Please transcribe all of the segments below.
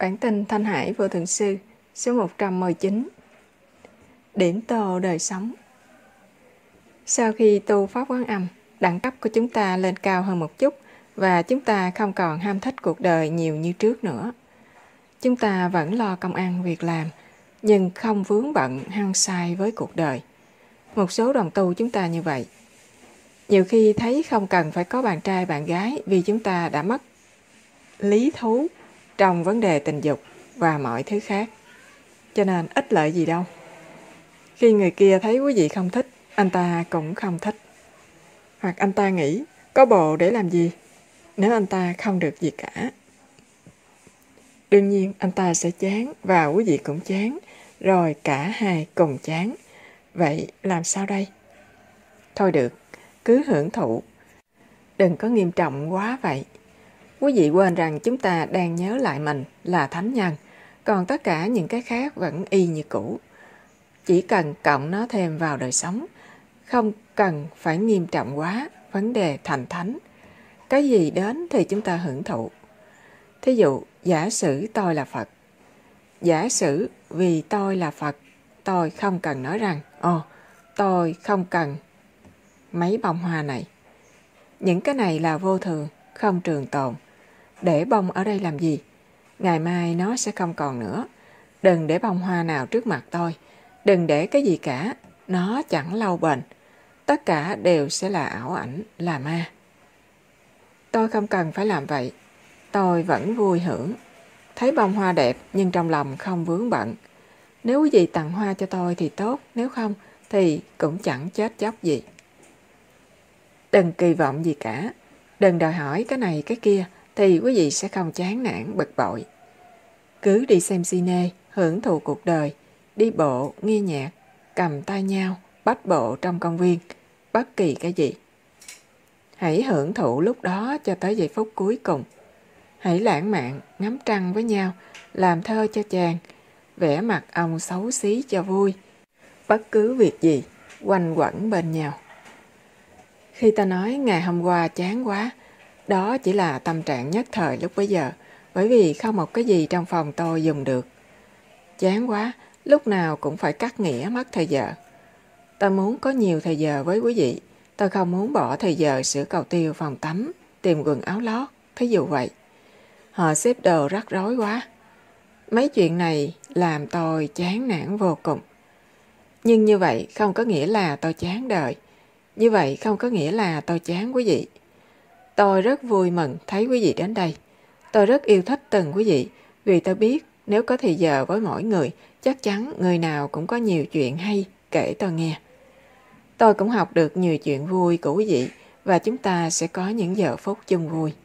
Bản tin Thanh Hải Vô Thượng Sư số 119. Điểm tô đời sống. Sau khi tu Pháp Quán Âm, đẳng cấp của chúng ta lên cao hơn một chút và chúng ta không còn ham thích cuộc đời nhiều như trước nữa. Chúng ta vẫn lo công ăn việc làm, nhưng không vướng bận hăng say với cuộc đời. Một số đồng tu chúng ta như vậy. Nhiều khi thấy không cần phải có bạn trai bạn gái vì chúng ta đã mất lý thú trong vấn đề tình dục và mọi thứ khác. Cho nên ích lợi gì đâu. Khi người kia thấy quý vị không thích, anh ta cũng không thích. Hoặc anh ta nghĩ, có bồ để làm gì, nếu anh ta không được gì cả. Đương nhiên anh ta sẽ chán và quý vị cũng chán, rồi cả hai cùng chán. Vậy làm sao đây? Thôi được, cứ hưởng thụ. Đừng có nghiêm trọng quá vậy. Quý vị quên rằng chúng ta đang nhớ lại mình là thánh nhân, còn tất cả những cái khác vẫn y như cũ. Chỉ cần cộng nó thêm vào đời sống, không cần phải nghiêm trọng quá vấn đề thành thánh. Cái gì đến thì chúng ta hưởng thụ. Thí dụ, giả sử tôi là Phật. Giả sử vì tôi là Phật, tôi không cần nói rằng, tôi không cần mấy bông hoa này. Những cái này là vô thường, không trường tồn. Để bông ở đây làm gì? Ngày mai nó sẽ không còn nữa. Đừng để bông hoa nào trước mặt tôi. Đừng để cái gì cả. Nó chẳng lâu bền. Tất cả đều sẽ là ảo ảnh, là ma. Tôi không cần phải làm vậy. Tôi vẫn vui hưởng. Thấy bông hoa đẹp nhưng trong lòng không vướng bận. Nếu quý vị tặng hoa cho tôi thì tốt. Nếu không thì cũng chẳng chết chóc gì. Đừng kỳ vọng gì cả. Đừng đòi hỏi cái này cái kia thì quý vị sẽ không chán nản bực bội. Cứ đi xem cine, hưởng thụ cuộc đời, đi bộ, nghe nhạc, cầm tay nhau, bách bộ trong công viên, bất kỳ cái gì. Hãy hưởng thụ lúc đó cho tới giây phút cuối cùng. Hãy lãng mạn, ngắm trăng với nhau, làm thơ cho chàng, vẽ mặt ông xấu xí cho vui. Bất cứ việc gì, quanh quẩn bên nhau. Khi ta nói ngày hôm qua chán quá, đó chỉ là tâm trạng nhất thời lúc bấy giờ, bởi vì không một cái gì trong phòng tôi dùng được. Chán quá, lúc nào cũng phải cắt nghĩa mất thời giờ. Tôi muốn có nhiều thời giờ với quý vị, tôi không muốn bỏ thời giờ sửa cầu tiêu phòng tắm, tìm quần áo lót, thí dụ vậy. Họ xếp đồ rắc rối quá. Mấy chuyện này làm tôi chán nản vô cùng. Nhưng như vậy không có nghĩa là tôi chán đời. Như vậy không có nghĩa là tôi chán quý vị. Tôi rất vui mừng thấy quý vị đến đây. Tôi rất yêu thích từng quý vị, vì tôi biết nếu có thì giờ với mỗi người, chắc chắn người nào cũng có nhiều chuyện hay kể tôi nghe. Tôi cũng học được nhiều chuyện vui của quý vị và chúng ta sẽ có những giờ phút chung vui.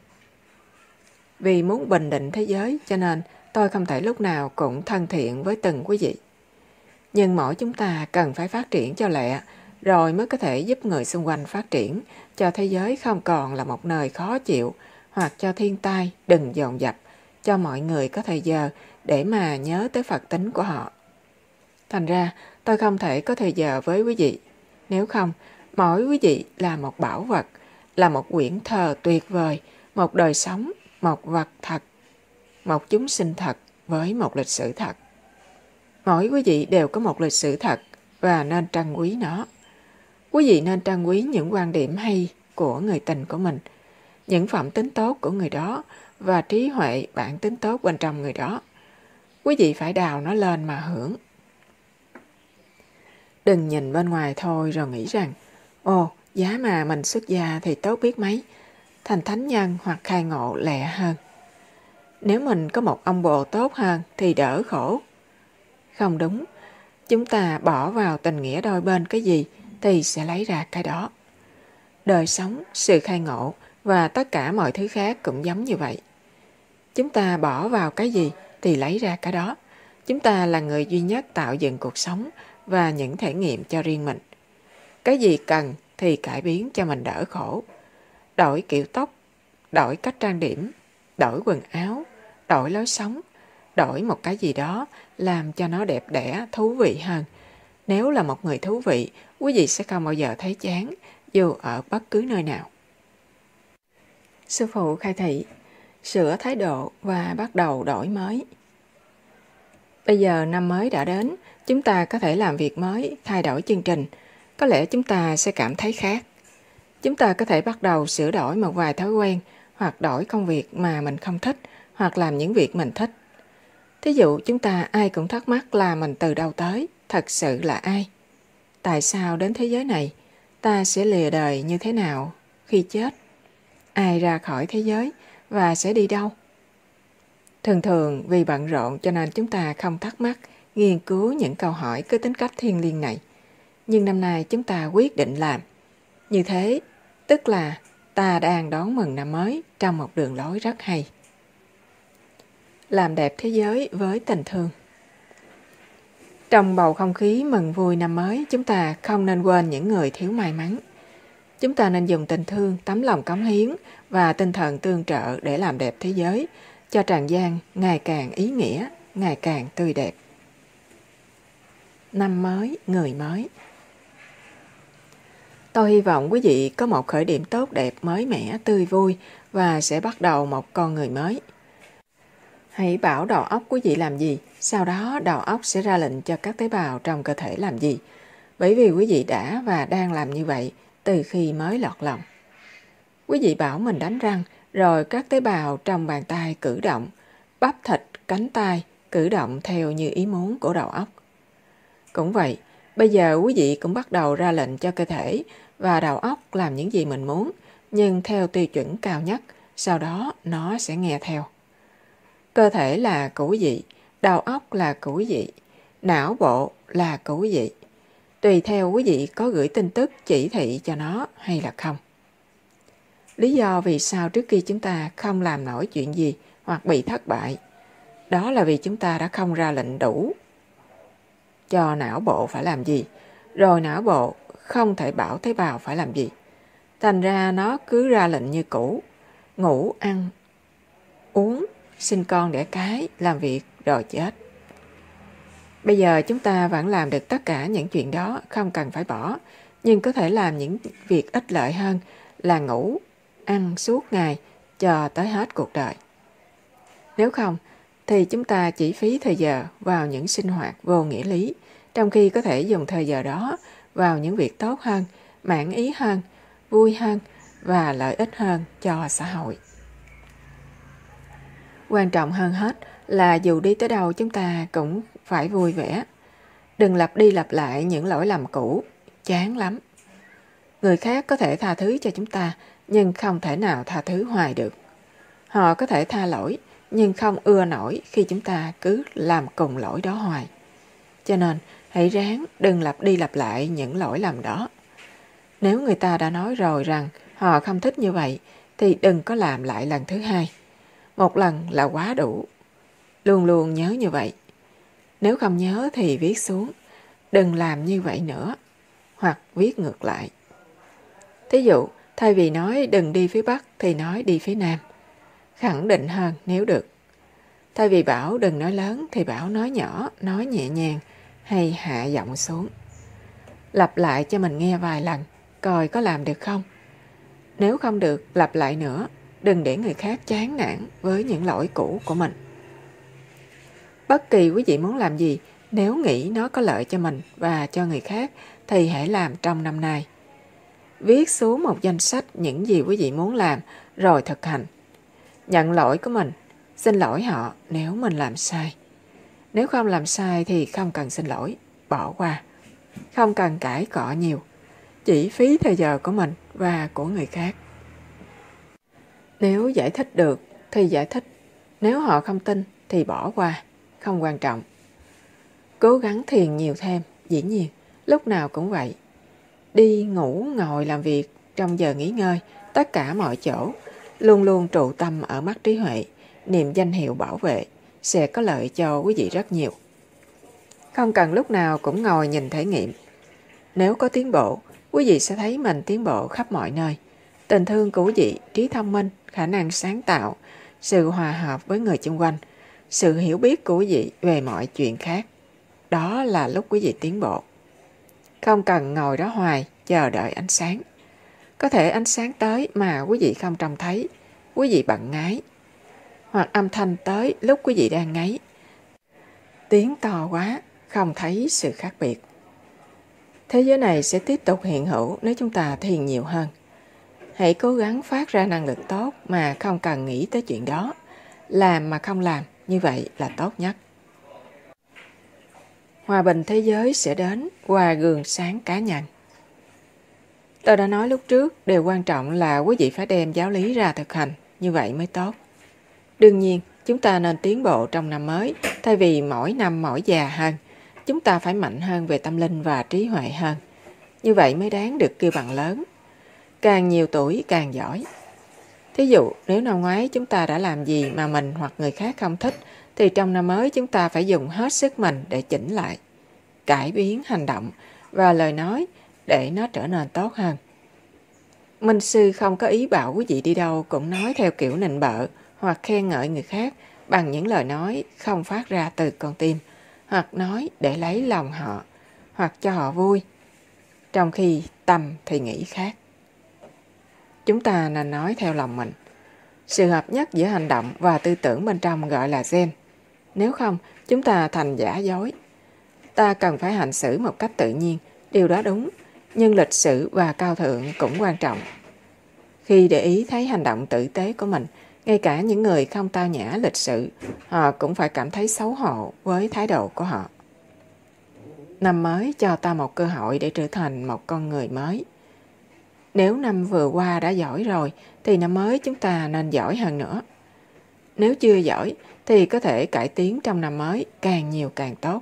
Vì muốn bình định thế giới cho nên tôi không thể lúc nào cũng thân thiện với từng quý vị. Nhưng mỗi chúng ta cần phải phát triển cho lẹ, rồi mới có thể giúp người xung quanh phát triển, cho thế giới không còn là một nơi khó chịu, hoặc cho thiên tai đừng dồn dập, cho mọi người có thời giờ để mà nhớ tới Phật tính của họ. Thành ra, tôi không thể có thời giờ với quý vị. Nếu không, mỗi quý vị là một bảo vật, là một quyển thơ tuyệt vời, một đời sống, một vật thật, một chúng sinh thật với một lịch sử thật. Mỗi quý vị đều có một lịch sử thật và nên trân quý nó. Quý vị nên trân quý những quan điểm hay của người tình của mình, những phẩm tính tốt của người đó và trí huệ bản tính tốt bên trong người đó. Quý vị phải đào nó lên mà hưởng. Đừng nhìn bên ngoài thôi rồi nghĩ rằng, giá mà mình xuất gia thì tốt biết mấy, thành thánh nhân hoặc khai ngộ lẹ hơn. Nếu mình có một ông bồ tốt hơn thì đỡ khổ. Không đúng, chúng ta bỏ vào tình nghĩa đôi bên cái gì thì sẽ lấy ra cái đó. Đời sống, sự khai ngộ và tất cả mọi thứ khác cũng giống như vậy. Chúng ta bỏ vào cái gì thì lấy ra cái đó. Chúng ta là người duy nhất tạo dựng cuộc sống và những thể nghiệm cho riêng mình. Cái gì cần thì cải biến cho mình đỡ khổ. Đổi kiểu tóc, đổi cách trang điểm, đổi quần áo, đổi lối sống, đổi một cái gì đó làm cho nó đẹp đẽ, thú vị hơn. Nếu là một người thú vị, quý vị sẽ không bao giờ thấy chán, dù ở bất cứ nơi nào. Sư phụ khai thị, sửa thái độ và bắt đầu đổi mới. Bây giờ năm mới đã đến, chúng ta có thể làm việc mới, thay đổi chương trình. Có lẽ chúng ta sẽ cảm thấy khác. Chúng ta có thể bắt đầu sửa đổi một vài thói quen, hoặc đổi công việc mà mình không thích, hoặc làm những việc mình thích. Thí dụ chúng ta ai cũng thắc mắc là mình từ đâu tới, thật sự là ai? Tại sao đến thế giới này? Ta sẽ lìa đời như thế nào khi chết? Ai ra khỏi thế giới và sẽ đi đâu? Thường thường vì bận rộn cho nên chúng ta không thắc mắc, nghiên cứu những câu hỏi có tính cách thiêng liêng này. Nhưng năm nay chúng ta quyết định làm. Như thế, tức là ta đang đón mừng năm mới trong một đường lối rất hay. Làm đẹp thế giới với tình thương. Trong bầu không khí mừng vui năm mới, chúng ta không nên quên những người thiếu may mắn. Chúng ta nên dùng tình thương, tấm lòng cống hiến và tinh thần tương trợ để làm đẹp thế giới, cho trần gian ngày càng ý nghĩa, ngày càng tươi đẹp. Năm mới, người mới. Tôi hy vọng quý vị có một khởi điểm tốt đẹp, mới mẻ, tươi vui và sẽ bắt đầu một con người mới. Hãy bảo đầu óc quý vị làm gì, sau đó đầu óc sẽ ra lệnh cho các tế bào trong cơ thể làm gì. Bởi vì quý vị đã và đang làm như vậy từ khi mới lọt lòng. Quý vị bảo mình đánh răng, rồi các tế bào trong bàn tay cử động, bắp thịt, cánh tay cử động theo như ý muốn của đầu óc. Cũng vậy, bây giờ quý vị cũng bắt đầu ra lệnh cho cơ thể và đầu óc làm những gì mình muốn, nhưng theo tiêu chuẩn cao nhất, sau đó nó sẽ nghe theo. Cơ thể là của quý vị, đầu óc là của quý vị, não bộ là của quý vị. Tùy theo quý vị có gửi tin tức chỉ thị cho nó hay là không. Lý do vì sao trước kia chúng ta không làm nổi chuyện gì hoặc bị thất bại, đó là vì chúng ta đã không ra lệnh đủ cho não bộ phải làm gì, rồi não bộ không thể bảo tế bào phải làm gì. Thành ra nó cứ ra lệnh như cũ, ngủ, ăn, uống, sinh con đẻ cái, làm việc rồi chết. Bây giờ chúng ta vẫn làm được tất cả những chuyện đó, không cần phải bỏ, nhưng có thể làm những việc ích lợi hơn là ngủ, ăn suốt ngày cho tới hết cuộc đời. Nếu không, thì chúng ta chỉ phí thời giờ vào những sinh hoạt vô nghĩa lý, trong khi có thể dùng thời giờ đó vào những việc tốt hơn, mãn ý hơn, vui hơn và lợi ích hơn cho xã hội. Quan trọng hơn hết là dù đi tới đâu chúng ta cũng phải vui vẻ. Đừng lặp đi lặp lại những lỗi lầm cũ, chán lắm. Người khác có thể tha thứ cho chúng ta, nhưng không thể nào tha thứ hoài được. Họ có thể tha lỗi, nhưng không ưa nổi khi chúng ta cứ làm cùng lỗi đó hoài. Cho nên, hãy ráng đừng lặp đi lặp lại những lỗi lầm đó. Nếu người ta đã nói rồi rằng họ không thích như vậy, thì đừng có làm lại lần thứ hai. Một lần là quá đủ. Luôn luôn nhớ như vậy. Nếu không nhớ thì viết xuống, đừng làm như vậy nữa, hoặc viết ngược lại. Thí dụ, thay vì nói đừng đi phía Bắc thì nói đi phía Nam. Khẳng định hơn nếu được. Thay vì bảo đừng nói lớn thì bảo nói nhỏ, nói nhẹ nhàng hay hạ giọng xuống. Lặp lại cho mình nghe vài lần, coi có làm được không. Nếu không được, lặp lại nữa, đừng để người khác chán nản với những lỗi cũ của mình. Bất kỳ quý vị muốn làm gì, nếu nghĩ nó có lợi cho mình và cho người khác thì hãy làm trong năm nay. Viết xuống một danh sách những gì quý vị muốn làm rồi thực hành. Nhận lỗi của mình, xin lỗi họ nếu mình làm sai. Nếu không làm sai thì không cần xin lỗi, bỏ qua. Không cần cãi cọ nhiều, chỉ phí thời giờ của mình và của người khác. Nếu giải thích được thì giải thích, nếu họ không tin thì bỏ qua, không quan trọng. Cố gắng thiền nhiều thêm, dĩ nhiên, lúc nào cũng vậy. Đi, ngủ, ngồi, làm việc, trong giờ nghỉ ngơi, tất cả mọi chỗ, luôn luôn trụ tâm ở mắt trí huệ, niệm danh hiệu bảo vệ, sẽ có lợi cho quý vị rất nhiều. Không cần lúc nào cũng ngồi nhìn thể nghiệm. Nếu có tiến bộ, quý vị sẽ thấy mình tiến bộ khắp mọi nơi. Tình thương của quý vị, trí thông minh, khả năng sáng tạo, sự hòa hợp với người xung quanh, sự hiểu biết của quý vị về mọi chuyện khác. Đó là lúc quý vị tiến bộ. Không cần ngồi đó hoài, chờ đợi ánh sáng. Có thể ánh sáng tới mà quý vị không trông thấy, quý vị bận ngáy. Hoặc âm thanh tới lúc quý vị đang ngáy. tiếng to quá, không thấy sự khác biệt. Thế giới này sẽ tiếp tục hiện hữu nếu chúng ta thiền nhiều hơn. Hãy cố gắng phát ra năng lực tốt mà không cần nghĩ tới chuyện đó. Làm mà không làm, như vậy là tốt nhất. Hòa bình thế giới sẽ đến qua gương sáng cá nhân. Tôi đã nói lúc trước, điều quan trọng là quý vị phải đem giáo lý ra thực hành, như vậy mới tốt. Đương nhiên, chúng ta nên tiến bộ trong năm mới, thay vì mỗi năm mỗi già hơn. Chúng ta phải mạnh hơn về tâm linh và trí huệ hơn. Như vậy mới đáng được kêu bằng lớn. Càng nhiều tuổi càng giỏi. Thí dụ, nếu năm ngoái chúng ta đã làm gì mà mình hoặc người khác không thích, thì trong năm mới chúng ta phải dùng hết sức mình để chỉnh lại, cải biến hành động và lời nói để nó trở nên tốt hơn. Minh sư không có ý bảo quý vị đi đâu cũng nói theo kiểu nịnh bợ hoặc khen ngợi người khác bằng những lời nói không phát ra từ con tim, hoặc nói để lấy lòng họ, hoặc cho họ vui, trong khi tâm thì nghĩ khác. Chúng ta nên nói theo lòng mình. Sự hợp nhất giữa hành động và tư tưởng bên trong gọi là Zen. Nếu không, chúng ta thành giả dối. Ta cần phải hành xử một cách tự nhiên, điều đó đúng, nhưng lịch sự và cao thượng cũng quan trọng. Khi để ý thấy hành động tử tế của mình, ngay cả những người không tao nhã lịch sự, họ cũng phải cảm thấy xấu hổ với thái độ của họ. Năm mới cho ta một cơ hội để trở thành một con người mới. Nếu năm vừa qua đã giỏi rồi, thì năm mới chúng ta nên giỏi hơn nữa. Nếu chưa giỏi, thì có thể cải tiến trong năm mới, càng nhiều càng tốt.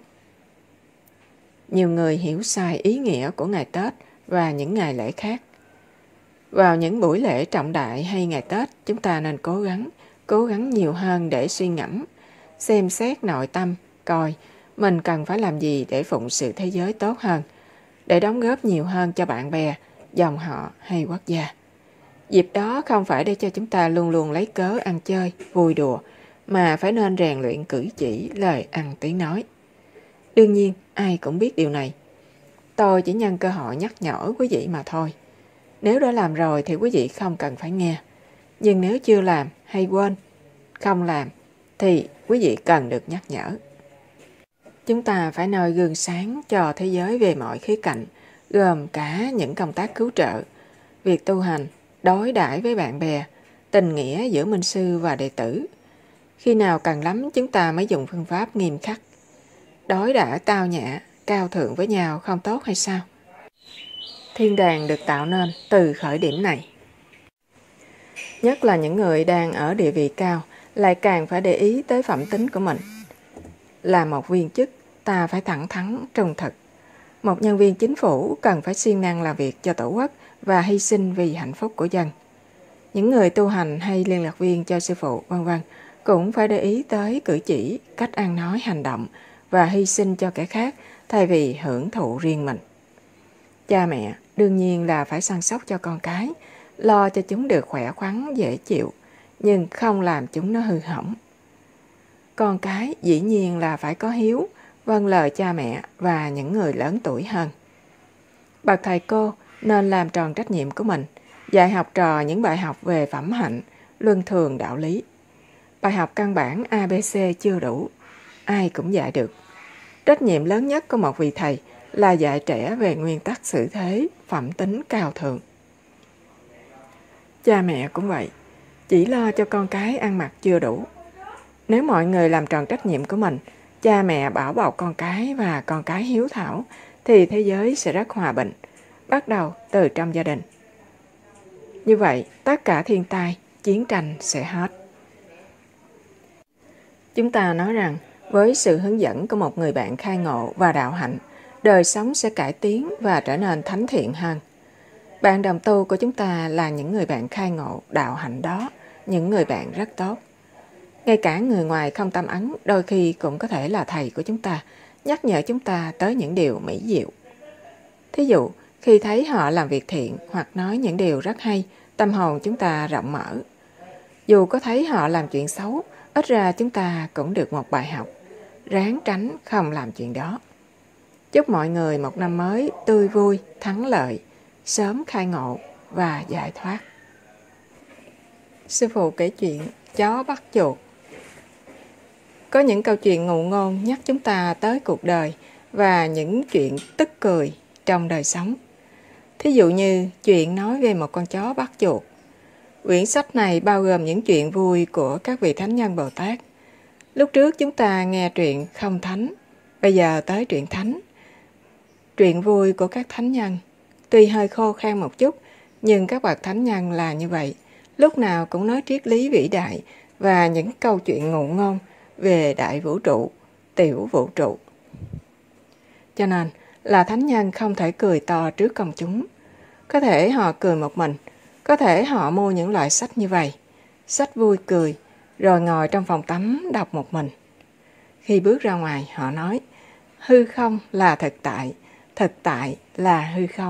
Nhiều người hiểu sai ý nghĩa của ngày Tết và những ngày lễ khác. Vào những buổi lễ trọng đại hay ngày Tết, chúng ta nên cố gắng nhiều hơn để suy ngẫm, xem xét nội tâm, coi mình cần phải làm gì để phụng sự thế giới tốt hơn, để đóng góp nhiều hơn cho bạn bè, dòng họ hay quốc gia. Dịp đó không phải để cho chúng ta luôn luôn lấy cớ ăn chơi, vui đùa, mà phải nên rèn luyện cử chỉ, lời ăn tiếng nói. Đương nhiên, ai cũng biết điều này. Tôi chỉ nhân cơ hội nhắc nhở quý vị mà thôi. Nếu đã làm rồi thì quý vị không cần phải nghe. Nhưng nếu chưa làm hay quên, không làm, thì quý vị cần được nhắc nhở. Chúng ta phải noi gương sáng cho thế giới về mọi khía cạnh, gồm cả những công tác cứu trợ, việc tu hành, đối đãi với bạn bè, tình nghĩa giữa minh sư và đệ tử. Khi nào cần lắm chúng ta mới dùng phương pháp nghiêm khắc. Đối đãi tao nhã, cao thượng với nhau không tốt hay sao? Thiên đàng được tạo nên từ khởi điểm này. Nhất là những người đang ở địa vị cao lại càng phải để ý tới phẩm tính của mình. Là một viên chức, ta phải thẳng thắn, trung thực. Một nhân viên chính phủ cần phải siêng năng làm việc cho tổ quốc và hy sinh vì hạnh phúc của dân. Những người tu hành hay liên lạc viên cho sư phụ, v.v. cũng phải để ý tới cử chỉ, cách ăn nói, hành động và hy sinh cho kẻ khác thay vì hưởng thụ riêng mình. Cha mẹ đương nhiên là phải săn sóc cho con cái, lo cho chúng được khỏe khoắn, dễ chịu, nhưng không làm chúng nó hư hỏng. Con cái dĩ nhiên là phải có hiếu, vâng lời cha mẹ và những người lớn tuổi hơn. Bậc thầy cô nên làm tròn trách nhiệm của mình, dạy học trò những bài học về phẩm hạnh, luân thường đạo lý. Bài học căn bản ABC chưa đủ, ai cũng dạy được. Trách nhiệm lớn nhất của một vị thầy là dạy trẻ về nguyên tắc xử thế, phẩm tính cao thượng. Cha mẹ cũng vậy, chỉ lo cho con cái ăn mặc chưa đủ. Nếu mọi người làm tròn trách nhiệm của mình, cha mẹ bảo bọc con cái và con cái hiếu thảo, thì thế giới sẽ rất hòa bình, bắt đầu từ trong gia đình. Như vậy, tất cả thiên tai, chiến tranh sẽ hết. Chúng ta nói rằng, với sự hướng dẫn của một người bạn khai ngộ và đạo hạnh, đời sống sẽ cải tiến và trở nên thánh thiện hơn. Bạn đồng tu của chúng ta là những người bạn khai ngộ, đạo hạnh đó, những người bạn rất tốt. Ngay cả người ngoài không tâm ấn đôi khi cũng có thể là thầy của chúng ta, nhắc nhở chúng ta tới những điều mỹ diệu. Thí dụ, khi thấy họ làm việc thiện hoặc nói những điều rất hay, tâm hồn chúng ta rộng mở. Dù có thấy họ làm chuyện xấu, ít ra chúng ta cũng được một bài học. Ráng tránh không làm chuyện đó. Chúc mọi người một năm mới tươi vui, thắng lợi, sớm khai ngộ và giải thoát. Sư phụ kể chuyện chó bắt chuột. Có những câu chuyện ngụ ngôn nhắc chúng ta tới cuộc đời và những chuyện tức cười trong đời sống. Thí dụ như chuyện nói về một con chó bắt chuột. Quyển sách này bao gồm những chuyện vui của các vị thánh nhân Bồ Tát. Lúc trước chúng ta nghe truyện không thánh, bây giờ tới truyện thánh. Truyện vui của các thánh nhân. Tuy hơi khô khan một chút, nhưng các bậc thánh nhân là như vậy. Lúc nào cũng nói triết lý vĩ đại và những câu chuyện ngụ ngôn về đại vũ trụ, tiểu vũ trụ. Cho nên là thánh nhân không thể cười to trước công chúng. Có thể họ cười một mình, có thể họ mua những loại sách như vậy, sách vui cười, rồi ngồi trong phòng tắm đọc một mình. Khi bước ra ngoài, họ nói, hư không là thực tại là hư không.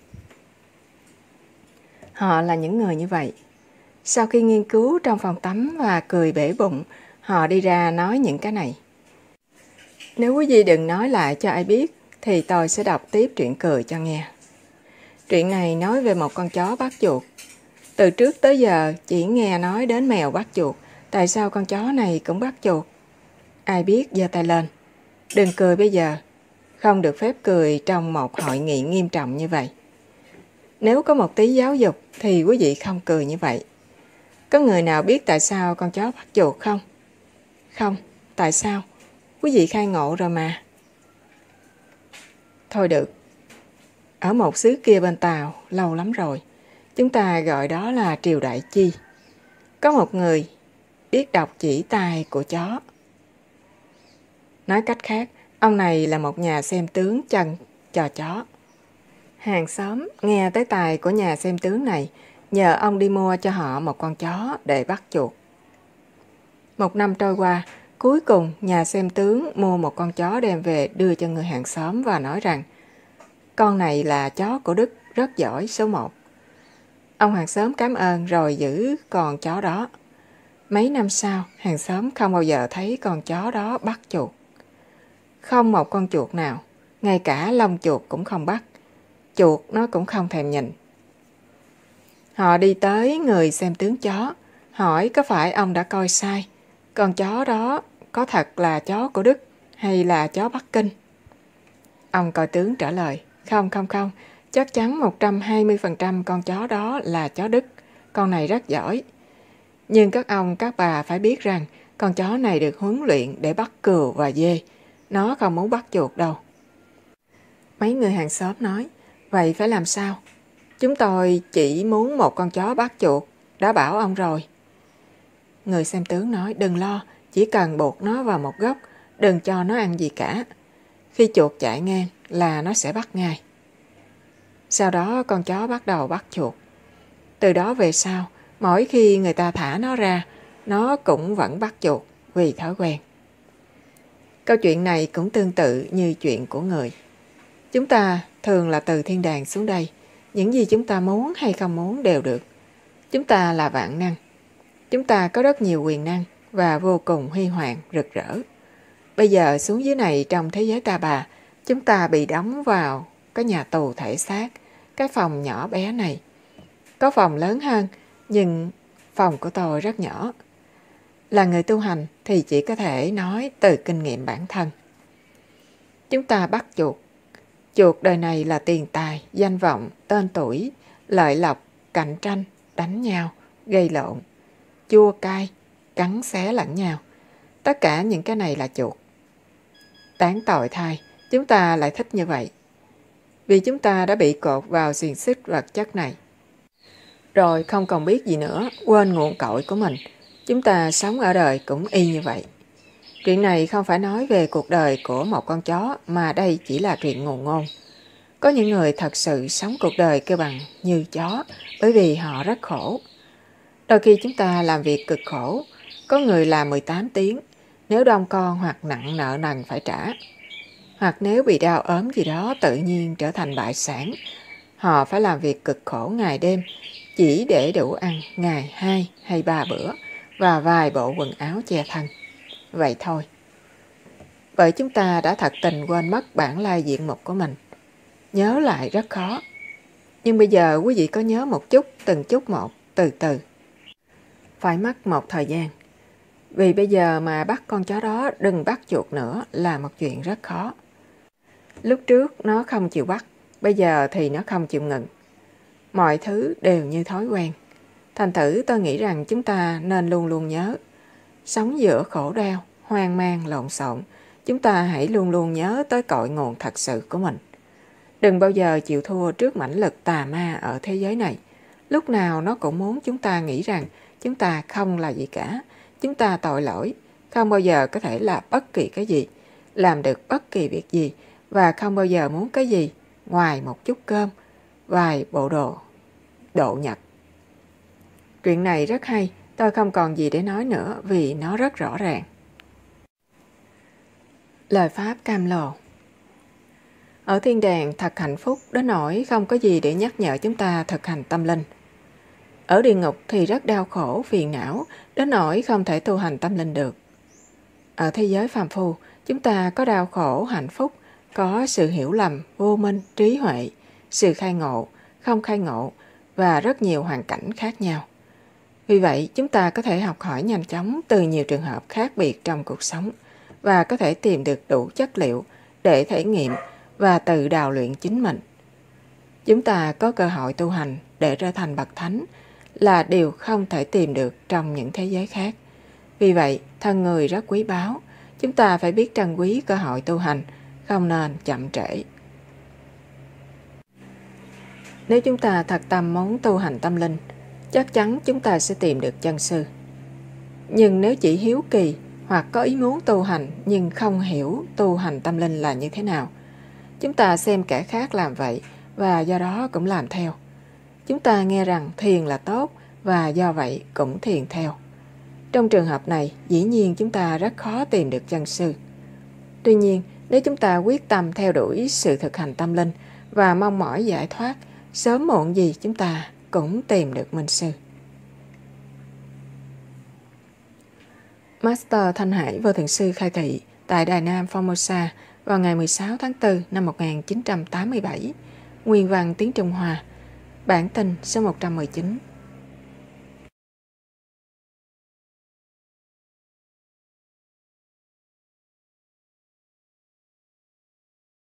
Họ là những người như vậy. Sau khi nghiên cứu trong phòng tắm và cười bể bụng, họ đi ra nói những cái này. Nếu quý vị đừng nói lại cho ai biết, thì tôi sẽ đọc tiếp truyện cười cho nghe. Truyện này nói về một con chó bắt chuột. Từ trước tới giờ chỉ nghe nói đến mèo bắt chuột. Tại sao con chó này cũng bắt chuột? Ai biết giơ tay lên. Đừng cười bây giờ. Không được phép cười trong một hội nghị nghiêm trọng như vậy. Nếu có một tí giáo dục thì quý vị không cười như vậy. Có người nào biết tại sao con chó bắt chuột không? Không, tại sao? Quý vị khai ngộ rồi mà. Thôi được. Ở một xứ kia bên Tàu, lâu lắm rồi, chúng ta gọi đó là Triều Đại Chi. Có một người biết đọc chỉ tay của chó. Nói cách khác, ông này là một nhà xem tướng chân cho chó. Hàng xóm nghe tới tài của nhà xem tướng này, nhờ ông đi mua cho họ một con chó để bắt chuột. Một năm trôi qua, cuối cùng nhà xem tướng mua một con chó đem về đưa cho người hàng xóm và nói rằng con này là chó của Đức, rất giỏi, số 1. Ông hàng xóm cảm ơn rồi giữ con chó đó. Mấy năm sau, hàng xóm không bao giờ thấy con chó đó bắt chuột. Không một con chuột nào, ngay cả lông chuột cũng không bắt. Chuột nó cũng không thèm nhìn. Họ đi tới người xem tướng chó, hỏi có phải ông đã coi sai, con chó đó có thật là chó của Đức hay là chó Bắc Kinh? Ông coi tướng trả lời, không, chắc chắn 120% con chó đó là chó Đức, con này rất giỏi. Nhưng các ông, các bà phải biết rằng con chó này được huấn luyện để bắt cừu và dê, nó không muốn bắt chuột đâu. Mấy người hàng xóm nói, vậy phải làm sao? Chúng tôi chỉ muốn một con chó bắt chuột, đã bảo ông rồi. Người xem tướng nói, đừng lo, chỉ cần buộc nó vào một góc, đừng cho nó ăn gì cả. Khi chuột chạy ngang là nó sẽ bắt ngay. Sau đó con chó bắt đầu bắt chuột. Từ đó về sau, mỗi khi người ta thả nó ra, nó cũng vẫn bắt chuột vì thói quen. Câu chuyện này cũng tương tự như chuyện của người. Chúng ta thường là từ thiên đàng xuống đây. Những gì chúng ta muốn hay không muốn đều được. Chúng ta là vạn năng. Chúng ta có rất nhiều quyền năng và vô cùng huy hoàng, rực rỡ. Bây giờ xuống dưới này trong thế giới ta bà, chúng ta bị đóng vào cái nhà tù thể xác, cái phòng nhỏ bé này. Có phòng lớn hơn, nhưng phòng của tôi rất nhỏ. Là người tu hành thì chỉ có thể nói từ kinh nghiệm bản thân. Chúng ta bắt chuột. Chuột đời này là tiền tài, danh vọng, tên tuổi, lợi lộc, cạnh tranh, đánh nhau, gây lộn, chua cay, cắn xé lẫn nhau. Tất cả những cái này là chuột. Đáng tội thay, chúng ta lại thích như vậy. Vì chúng ta đã bị cột vào xiềng xích vật chất này. Rồi không còn biết gì nữa, quên nguồn cội của mình. Chúng ta sống ở đời cũng y như vậy. Chuyện này không phải nói về cuộc đời của một con chó, mà đây chỉ là chuyện ngụ ngôn. Có những người thật sự sống cuộc đời kêu bằng như chó, bởi vì họ rất khổ. Đôi khi chúng ta làm việc cực khổ, có người làm 18 tiếng, nếu đông con hoặc nặng nợ nần phải trả. Hoặc nếu bị đau ốm gì đó tự nhiên trở thành bại sản, họ phải làm việc cực khổ ngày đêm, chỉ để đủ ăn ngày 2 hay 3 bữa và vài bộ quần áo che thân. Vậy thôi. Bởi chúng ta đã thật tình quên mất bản lai diện mục của mình. Nhớ lại rất khó. Nhưng bây giờ quý vị có nhớ một chút, từng chút một, từ từ. Phải mất một thời gian. Vì bây giờ mà bắt con chó đó đừng bắt chuột nữa là một chuyện rất khó. Lúc trước nó không chịu bắt, bây giờ thì nó không chịu ngừng. Mọi thứ đều như thói quen. Thành thử tôi nghĩ rằng chúng ta nên luôn luôn nhớ, sống giữa khổ đau, hoang mang, lộn xộn, chúng ta hãy luôn luôn nhớ tới cội nguồn thật sự của mình. Đừng bao giờ chịu thua trước mãnh lực tà ma ở thế giới này. Lúc nào nó cũng muốn chúng ta nghĩ rằng chúng ta không là gì cả, chúng ta tội lỗi, không bao giờ có thể làm bất kỳ cái gì, làm được bất kỳ việc gì, và không bao giờ muốn cái gì ngoài một chút cơm, vài bộ đồ độ nhật. Chuyện này rất hay, tôi không còn gì để nói nữa vì nó rất rõ ràng. Lời Pháp cam lồ. Ở thiên đàng thật hạnh phúc đến nỗi không có gì để nhắc nhở chúng ta thực hành tâm linh. Ở địa ngục thì rất đau khổ, phiền não, đến nỗi không thể tu hành tâm linh được. Ở thế giới phàm phu, chúng ta có đau khổ, hạnh phúc, có sự hiểu lầm, vô minh, trí huệ, sự khai ngộ, không khai ngộ và rất nhiều hoàn cảnh khác nhau. Vì vậy, chúng ta có thể học hỏi nhanh chóng từ nhiều trường hợp khác biệt trong cuộc sống và có thể tìm được đủ chất liệu để thể nghiệm và tự đào luyện chính mình. Chúng ta có cơ hội tu hành để trở thành bậc thánh là điều không thể tìm được trong những thế giới khác. Vì vậy, thân người rất quý báu, chúng ta phải biết trân quý cơ hội tu hành, không nên chậm trễ. Nếu chúng ta thật tâm muốn tu hành tâm linh, chắc chắn chúng ta sẽ tìm được chân sư. Nhưng nếu chỉ hiếu kỳ hoặc có ý muốn tu hành nhưng không hiểu tu hành tâm linh là như thế nào, chúng ta xem kẻ khác làm vậy và do đó cũng làm theo. Chúng ta nghe rằng thiền là tốt và do vậy cũng thiền theo. Trong trường hợp này, dĩ nhiên chúng ta rất khó tìm được chân sư. Tuy nhiên, nếu chúng ta quyết tâm theo đuổi sự thực hành tâm linh và mong mỏi giải thoát, sớm muộn gì chúng ta cũng tìm được minh sư. Master Thanh Hải Vô Thượng Sư khai thị tại Đài Nam Formosa vào ngày 16 tháng 4 năm 1987. Nguyên văn tiếng Trung Hoa. Bản tin số 119.